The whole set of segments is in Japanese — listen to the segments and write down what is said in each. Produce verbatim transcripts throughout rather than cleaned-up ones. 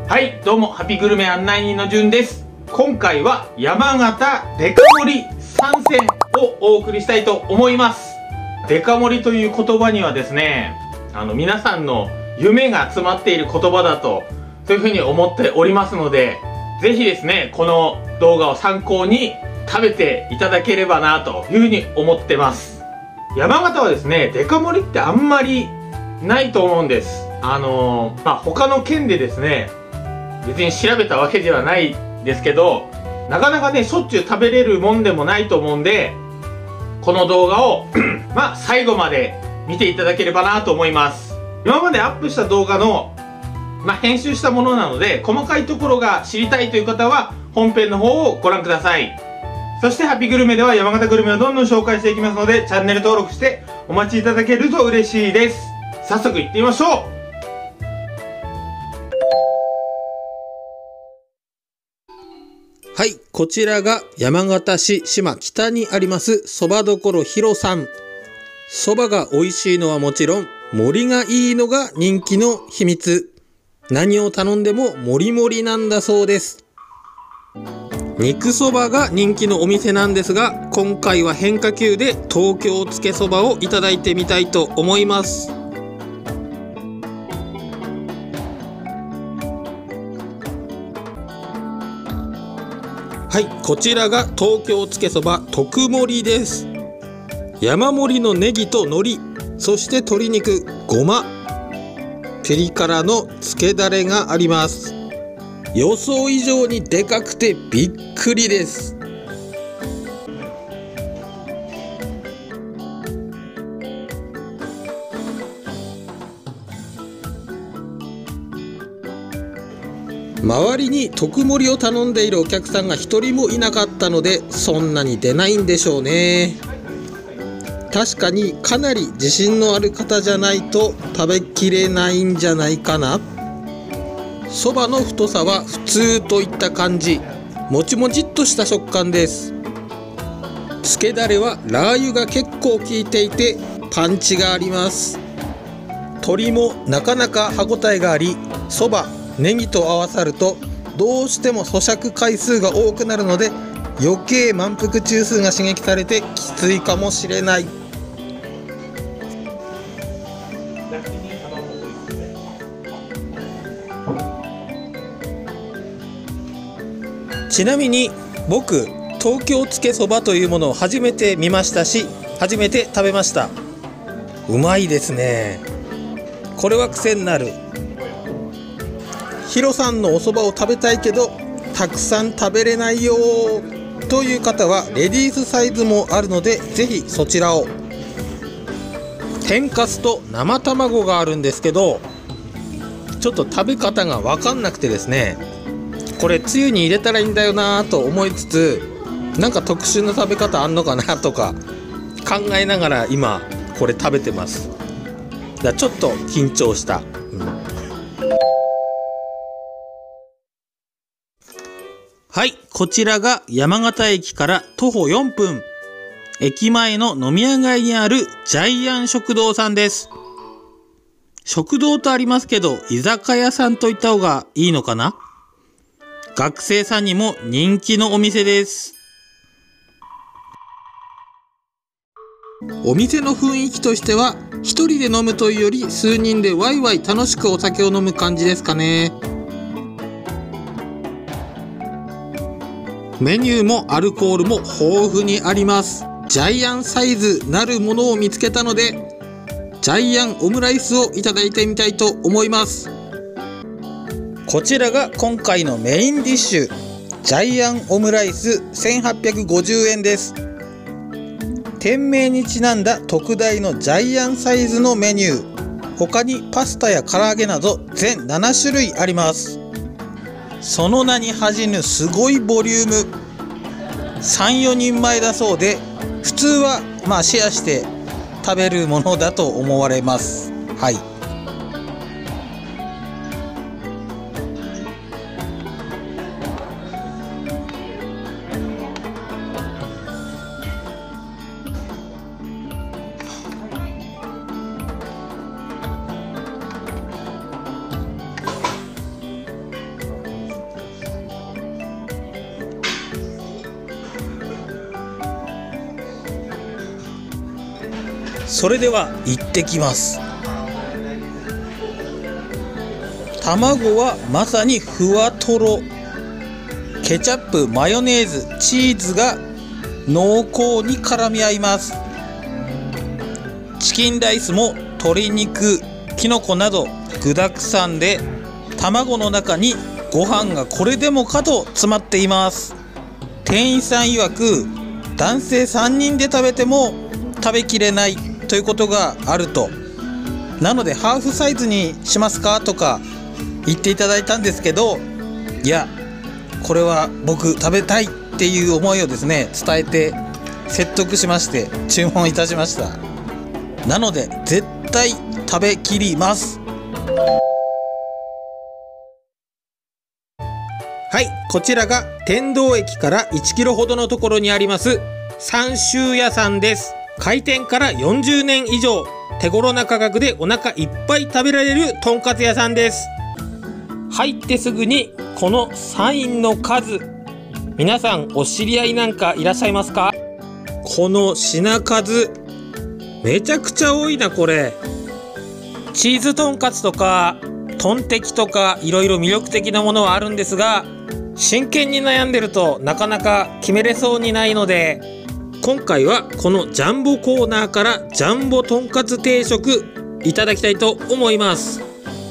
はい、どうもハピグルメ案内人のじゅんです。今回は山形デカ盛り参戦をお送りしたいと思います。デカ盛りという言葉にはですね、あの皆さんの夢が詰まっている言葉だとそういうふうに思っておりますので、ぜひですねこの動画を参考に食べていただければなというふうに思ってます。山形はですねデカ盛りってあんまりないと思うんです。あのー、まあ他の県でですね別に調べたわけではないですけど、なかなかねしょっちゅう食べれるもんでもないと思うんで、この動画をまあ最後まで見ていただければなと思います。今までアップした動画の、まあ、編集したものなので、細かいところが知りたいという方は本編の方をご覧ください。そしてハピグルメでは山形グルメをどんどん紹介していきますので、チャンネル登録してお待ちいただけると嬉しいです。早速行ってみましょう。 はい、こちらが山形市島北にありますそばどころひろさん。そばが美味しいのはもちろん、盛りがいいのが人気の秘密。何を頼んでも盛り盛りなんだそうです。肉そばが人気のお店なんですが、今回は変化球で東京つけそばをいただいてみたいと思います。はい、こちらが東京つけそば特盛りです。山盛りのネギと海苔、そして鶏肉、ごま、ピリ辛のつけだれがあります。予想以上にでかくてびっくりです。周りに特盛りを頼んでいるお客さんが一人もいなかったので、そんなに出ないんでしょうね。確かにかなり自信のある方じゃないと食べきれないんじゃないかな。そばの太さは普通といった感じ、もちもちっとした食感です。つけだれはラー油が結構効いていてパンチがあります。鶏もなかなか歯ごたえがあり、そばネギと合わさるとどうしても咀嚼回数が多くなるので、余計満腹中枢が刺激されてきついかもしれない。ちなみに僕、東京つけそばというものを初めて見ましたし、初めて食べました。うまいですね。これは癖になる。ヒロさんのお蕎麦を食べたいけどたくさん食べれないよという方はレディースサイズもあるので、ぜひそちらを。天かすと生卵があるんですけど、ちょっと食べ方が分かんなくてですね、これつゆに入れたらいいんだよなと思いつつ、なんか特殊な食べ方あんのかなとか考えながら今これ食べてます。だからちょっと緊張した、うんはい、こちらが山形駅から徒歩よんぷん、駅前の飲み屋街にあるジャイアン食堂さんです。食堂とありますけど、居酒屋さんといった方がいいのかな。学生さんにも人気のお店です。お店の雰囲気としては、一人で飲むというより数人でワイワイ楽しくお酒を飲む感じですかね。メニューもアルコールも豊富にあります。ジャイアンサイズなるものを見つけたので、ジャイアンオムライスをいただいてみたいと思います。こちらが今回のメインディッシュ、ジャイアンオムライスせんはっぴゃくごじゅうえんです。店名にちなんだ特大のジャイアンサイズのメニュー、他にパスタや唐揚げなど全ななしゅるいあります。その名に恥じぬすごいボリューム。さん、よにんまえだそうで、普通はまあシェアして食べるものだと思われます。はい。 それでは行ってきます。卵はまさにふわとろ。ケチャップ、マヨネーズ、チーズが濃厚に絡み合います。チキンライスも鶏肉、きのこなど具だくさんで、卵の中にご飯がこれでもかと詰まっています。店員さん曰く、男性さんにんで食べても食べきれないということがあると。なのでハーフサイズにしますかとか言っていただいたんですけど、いやこれは僕食べたいっていう思いをですね伝えて説得しまして注文いたしました。なので絶対食べきります。はい、こちらが天童駅からいちキロほどのところにあります三州屋さんです。開店からよんじゅうねん以上、手頃な価格でお腹いっぱい食べられるとんかつ屋さんです。入ってすぐにこのサインの数、皆さんお知り合いなんかいらっしゃいますか？この品数めちゃくちゃ多いな。これチーズとんかつとかトンテキとかいろいろ魅力的なものはあるんですが、真剣に悩んでるとなかなか決めれそうにないので、今回はこのジャンボコーナーからジャンボとんかつ定食いただきたいと思います。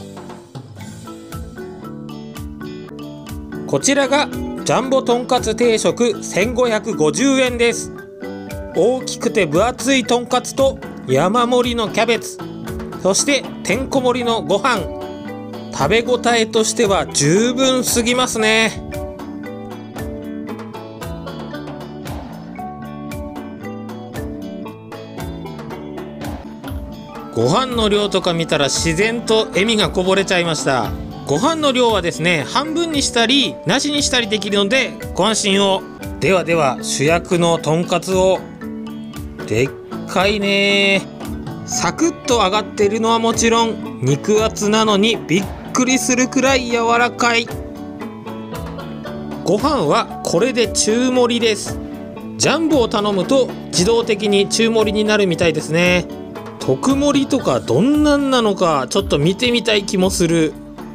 こちらがジャンボとんかつ定食せんごひゃくごじゅうえんです。大きくて分厚いとんかつと山盛りのキャベツ、そしててんこ盛りのご飯、食べ応えとしては十分すぎますね。ご飯の量とか見たら自然と笑みがこぼれちゃいました。ご飯の量はですね、半分にしたりなしにしたりできるのでご安心を。ではでは主役のとんかつを。でっかいね。サクッと揚がってるのはもちろん、肉厚なのにびっくりするくらい柔らかい。ご飯はこれで中盛りです。ジャンボを頼むと自動的に中盛りになるみたいですね。特盛りとかどんなんなのかちょっと見てみたい気もする。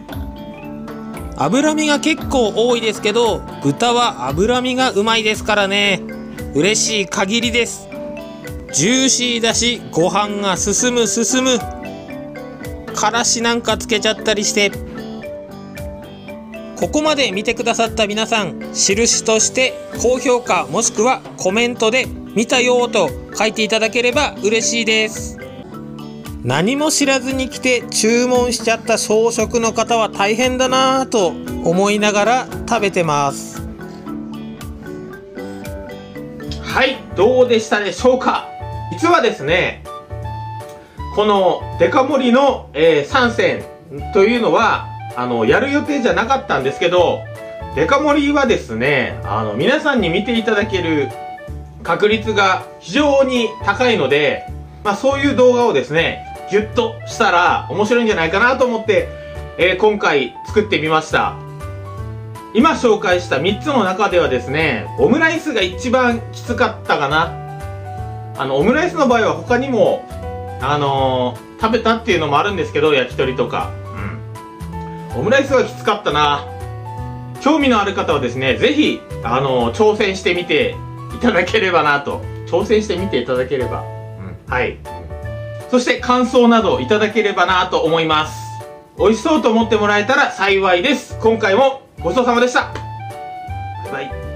脂身が結構多いですけど、豚は脂身がうまいですからね、嬉しい限りです。ジューシーだしご飯が進む進む。からしなんかつけちゃったりして。ここまで見てくださった皆さん、印として高評価もしくはコメントで見たよと書いていただければ嬉しいです。何も知らずに来て注文しちゃった小食の方は大変だなぁと思いながら食べてます。 はい、どうでしたでしょうか。実はですね、このデカ盛りの、えー、さんせんというのはあのやる予定じゃなかったんですけど、デカ盛りはですね、あの皆さんに見ていただける確率が非常に高いので、まあ、そういう動画をですねギュッとしたら面白いんじゃないかなと思って、えー、今回作ってみました。今紹介したみっつの中ではですね、オムライスが一番きつかったかな。あのオムライスの場合は他にもあのー、食べたっていうのもあるんですけど、焼き鳥とか、うん、オムライスはきつかったな。興味のある方はですね、ぜひあのー、挑戦してみていただければなと。挑戦してみていただければ、うん、はい。そして感想などいただければなと思います。美味しそうと思ってもらえたら幸いです。今回もごちそうさまでした。バイバイ。